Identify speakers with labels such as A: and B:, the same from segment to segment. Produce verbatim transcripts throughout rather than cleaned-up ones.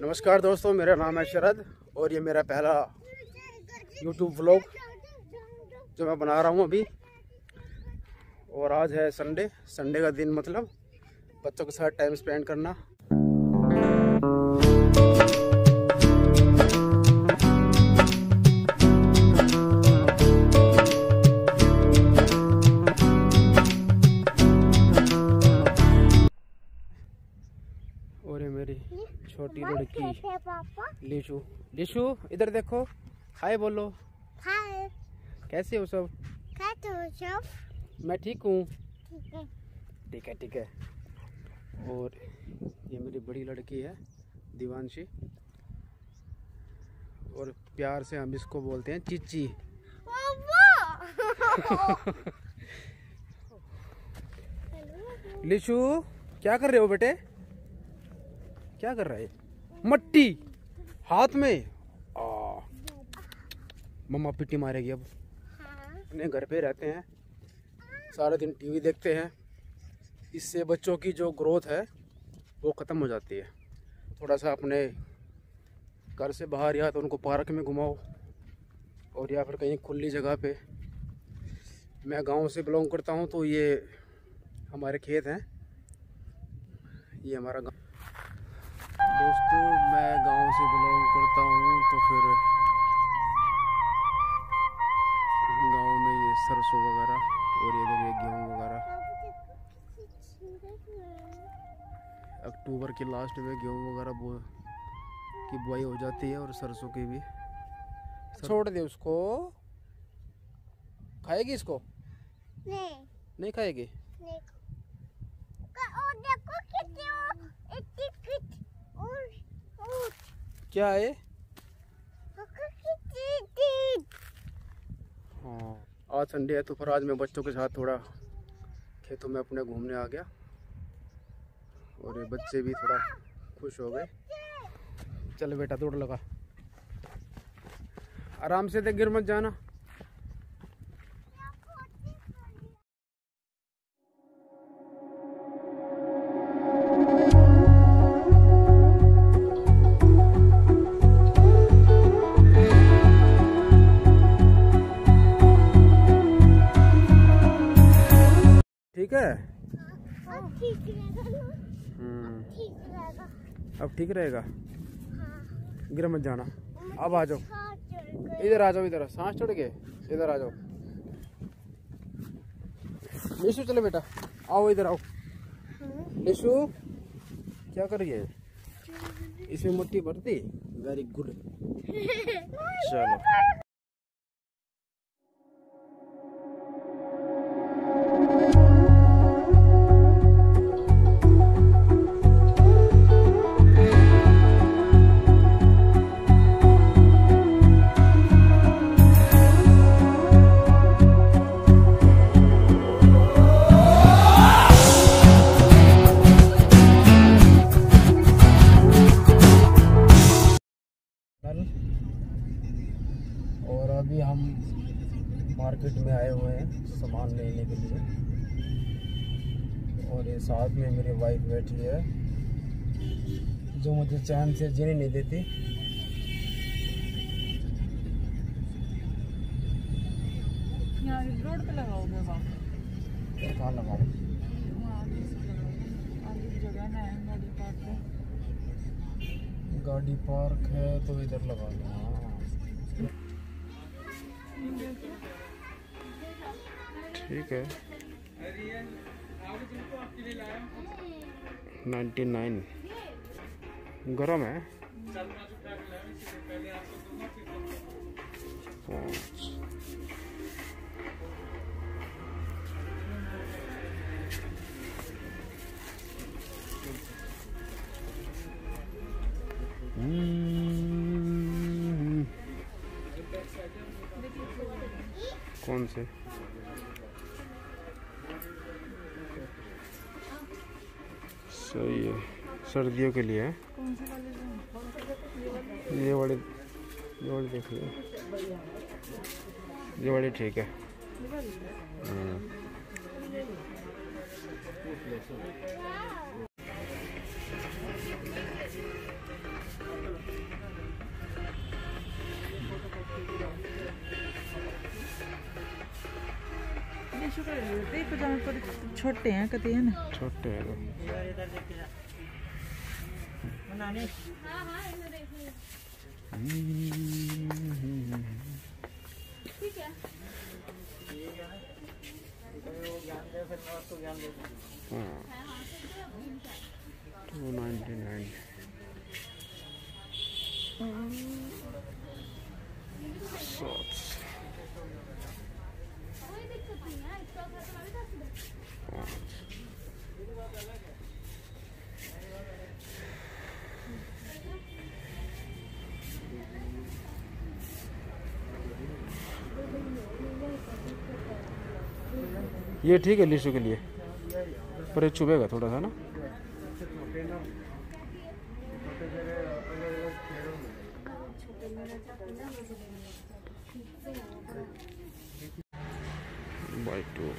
A: नमस्कार दोस्तों, मेरा नाम है शरद और ये मेरा पहला यूट्यूब व्लॉग जो मैं बना रहा हूँ अभी। और आज है संडे संडे का दिन, मतलब बच्चों के साथ टाइम स्पेंड करना। और ये मेरी छोटी लड़की लिशु। लिशु इधर देखो, हाय बोलो।
B: हाय,
A: कैसे हो सब?
B: कैसे हो सब?
A: मैं ठीक हूँ।
B: ठीक है।
A: ठीक है ठीक है। और ये मेरी बड़ी लड़की है दिवांशी, और प्यार से हम इसको बोलते हैं चिच्ची। लिशु क्या कर रहे हो बेटे? क्या कर रहा है? मट्टी हाथ में। आ, मम्मा पिट्टी मारेगी अब। अपने घर पे रहते हैं, सारा दिन टीवी देखते हैं, इससे बच्चों की जो ग्रोथ है वो ख़त्म हो जाती है। थोड़ा सा अपने घर से बाहर या तो उनको पार्क में घुमाओ और या फिर कहीं खुली जगह पे। मैं गांव से बिलोंग करता हूं, तो ये हमारे खेत हैं, ये हमारा गांव। दोस्तों मैं गांव से बिलोंग करता हूं, तो फिर गांव में ये सरसों वगैरह और इधर ये गेहूँ वगैरह। अक्टूबर के लास्ट में गेहूँ वगैरह बो की बुआई हो जाती है और सरसों की भी। छोड़ दे उसको, खाएगी इसको?
B: नहीं
A: नहीं खाएगी।
B: नहीं। और देखो कितनी वो इतनी कित और और
A: क्या है?
B: कितनी।
A: हाँ, आज संडे है तो फिर आज मैं बच्चों के साथ थोड़ा खेतों में अपने घूमने आ गया और ये बच्चे भी थोड़ा खुश हो गए। चल बेटा दौड़ लगा, आराम से देख, गिर मत जाना। ठीक है।
B: अब ठीक रहेगा।
A: हम्म,
B: ठीक रहेगा।
A: अब ठीक रहेगा।
B: हाँ।
A: गिर मत जाना। अब आ जाओ, इधर आ जाओ, इधर सांस चढ़ गए, इधर आ जाओ। लिशु चले बेटा, आओ इधर आओ। लिशु क्या कर रही है? इसमें मिट्टी भरती। Very good. चलो और अभी हम मार्केट में आए हुए हैं सामान लेने के लिए, और ये साथ में मेरी वाइफ बैठी है जो मुझे चैन से जीने नहीं देती।
C: यहाँ रोड पे लगाओगे वहाँ?
A: कहाँ लगाओ?
C: आगे जगह ना है गाड़ी पार्क है।
A: गाड़ी पार्क है तो इधर लगा लो। ठीक है। नाइन्टी नाइन गरम है। कौन से? सही है, सर्दियों के लिए है।
C: कौन से वाले?
A: ये वाले, ये वाले देख लो, ये वाले ठीक है।
C: लीचू का देख पजामे पर छोटे हैं कते हैं ना
A: छोटे हैं तो।
B: ठीक है
A: टू नाइन्टी नाइन
B: कोई दिक्कत नहीं है इसका खत्म अभी तक
A: ये ठीक है लीचू के लिए, पर ये चुभेगा थोड़ा सा ना। बाई टू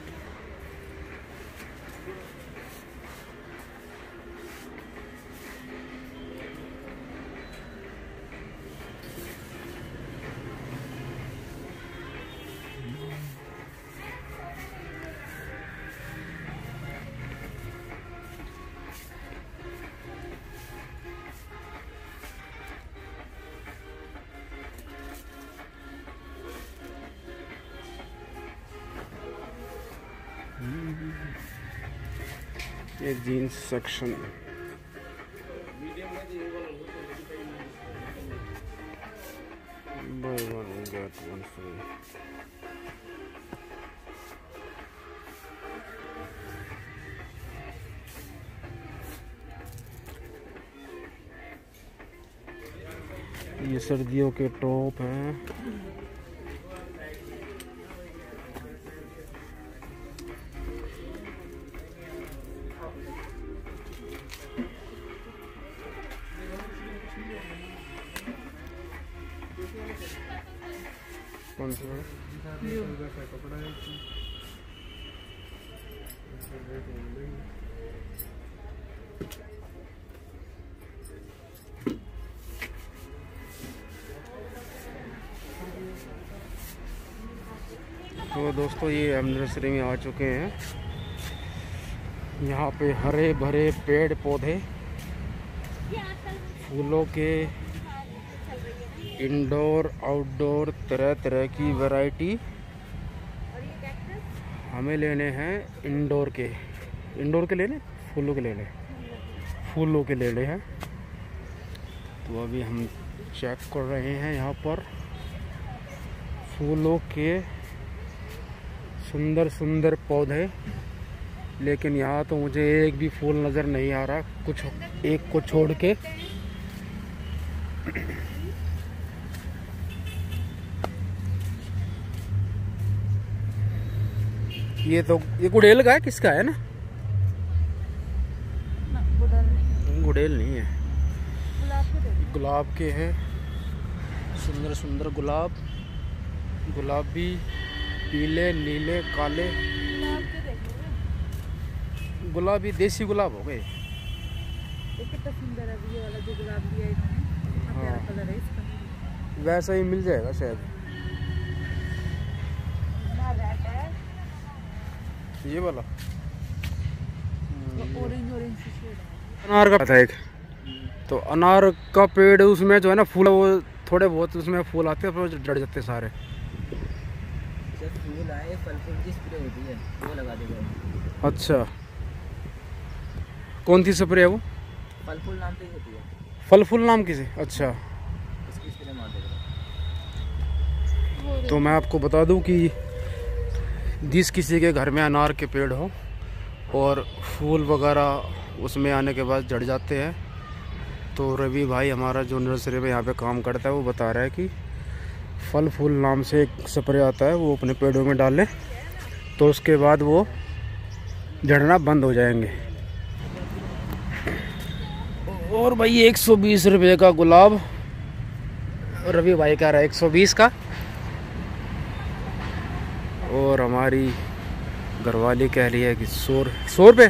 A: ये jeans section buy one get one free. ये सर्दियों के टॉप हैं। कौन सा तो दोस्तों ये हम नर्सरी में आ चुके हैं। यहाँ पे हरे भरे पेड़ पौधे, फूलों के इंडोर आउटडोर तरह तरह की वैरायटी। हमें लेने हैं इंडोर के, इंडोर के लेने फूलों के लेने फूलों के लेने हैं। तो अभी हम चेक कर रहे हैं यहाँ पर फूलों के सुंदर सुंदर पौधे, लेकिन यहाँ तो मुझे एक भी फूल नज़र नहीं आ रहा, कुछ एक को छोड़ के। ये तो ये गुड़ेल का है, किसका है ना? गुड़ेल नहीं है, गुलाब के हैं। सुंदर सुंदर गुलाब, गुलाबी, पीले, नीले, काले। गुलाबी देसी गुलाब हो गए।
C: कितना सुंदर है ये वाला जो गुलाब दिया इन्होंने, प्यारा कलर है इसका।
A: वैसा ही मिल जाएगा शायद। ये वाला
C: ऑरेंज ऑरेंज से शेड है।
A: अनार का था एक, तो अनार का पेड़ उसमें जो है ना फूल, वो थोड़े बहुत उसमें फूल आते हैं, फिर डर जाते सारे।
D: जब फूल आए फल फूल की स्प्रे होती है वो लगा देगा।
A: अच्छा, कौन सी स्प्रे है वो?
D: फल फूल नाम से ही होती है।
A: फल फूल नाम की से? अच्छा,
D: उसकी स्प्रे मार देगा।
A: तो मैं आपको बता दूं कि जिस किसी के घर में अनार के पेड़ हो और फूल वगैरह उसमें आने के बाद जड़ जाते हैं, तो रवि भाई हमारा जो नर्सरी में यहाँ पे काम करता है वो बता रहा है कि फल फूल नाम से एक स्प्रे आता है, वो अपने पेड़ों में डालें तो उसके बाद वो झड़ना बंद हो जाएंगे। और भाई एक सौ बीस रुपये का गुलाब, रवि भाई कह रहा है एक सौ बीस का। और हमारी घरवाली कह रही है कि सौ सौ रुपये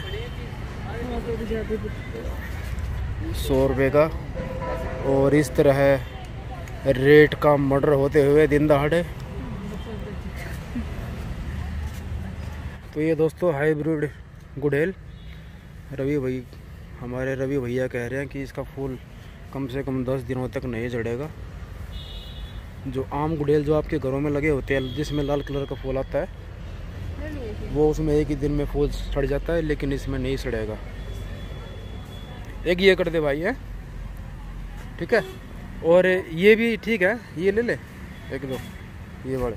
A: सौ रुपये का। और इस तरह रेट का मर्डर होते हुए दिन दहाड़े। तो ये दोस्तों हाइब्रिड गुड़हल रवि भाई हमारे रवि भैया कह रहे हैं कि इसका फूल कम से कम दस दिनों तक नहीं झड़ेगा। जो आम गुड़हल जो आपके घरों में लगे होते हैं जिसमें लाल कलर का फूल आता है वो उसमें एक ही दिन में फूल सड़ जाता है, लेकिन इसमें नहीं सड़ेगा। एक ये कर दे भाई है, ठीक है। और ये भी ठीक है, ये ले ले एक दो ये बड़े।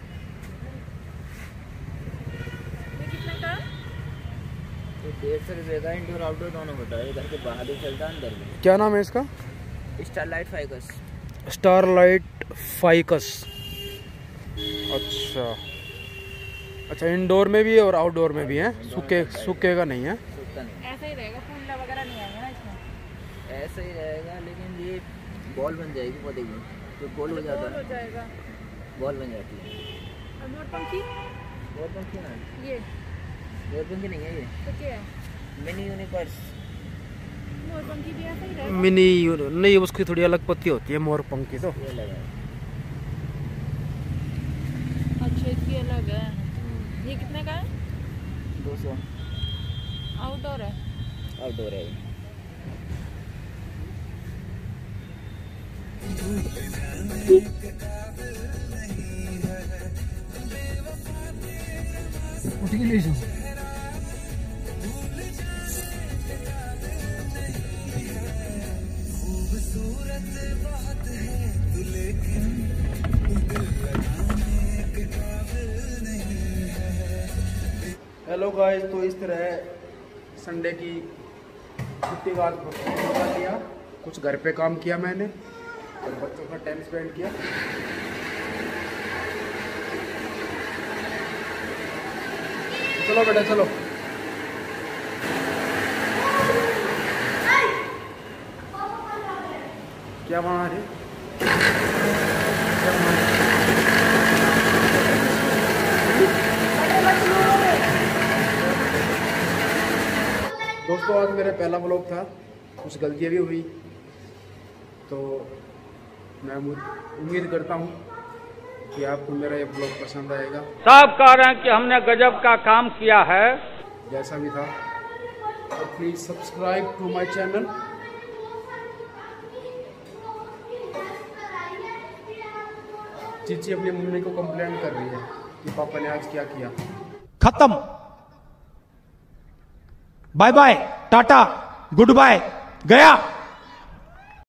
D: डेढ़ सौ रुपये का इंडोर आउटडोर दोनों होता है, घर के बाहर भी चलता है अंदर भी।
A: क्या नाम है इसका?
D: Starlight ficus.
A: Starlight ficus. अच्छा अच्छा, इंडोर में भी है और आउटडोर में भी है। सूखे सूखेगा नहीं है?
D: सूखता नहीं,
C: ऐसा ही रहेगा, फूल वगैरह नहीं आएगा ना इसमें।
D: ऐसा ही रहेगा, लेकिन ये बॉल बन जाएगी पौधे की। जो गोल हो जाता
C: हो
D: है
C: जाएगा,
D: बॉल बन जाती है।
C: और मोरपंखी
D: मोरपंखी ना,
C: ये
D: मोरपंखी नहीं है ये,
C: तो क्या है?
D: मिनी यूनिपर्स।
C: मोरपंखी भी ऐसा ही रहेगा।
A: मिनी नहीं, उसकी थोड़ी अलग पत्ती होती है मोर पंख की। तो
D: ये लगा है।
C: अच्छा, इसकी अलग है। ये कितने का है?
D: दो सौ।
C: आउटडोर है?
D: आउटडोर है ये।
A: हेलो गाइस, तो इस तरह संडे की छुट्टी का आज लिया, कुछ घर पे काम किया मैंने और बच्चों का टाइम स्पेंड किया। चलो बेटा चलो। क्या बना रही? क्या बना रही? दोस्तों आज मेरा पहला व्लॉग था, कुछ गलतियाँ भी हुई, तो मैं उम्मीद करता हूँ कि आपको मेरा ये व्लॉग पसंद आएगा।
E: सब कह रहे हैं कि हमने गजब का काम किया है।
A: जैसा भी था, तो please subscribe to my channel. चीची अपनी मम्मी को कंप्लेंट कर रही है कि पापा ने आज क्या किया।
F: खत्म, bye bye, tata, goodbye, गया।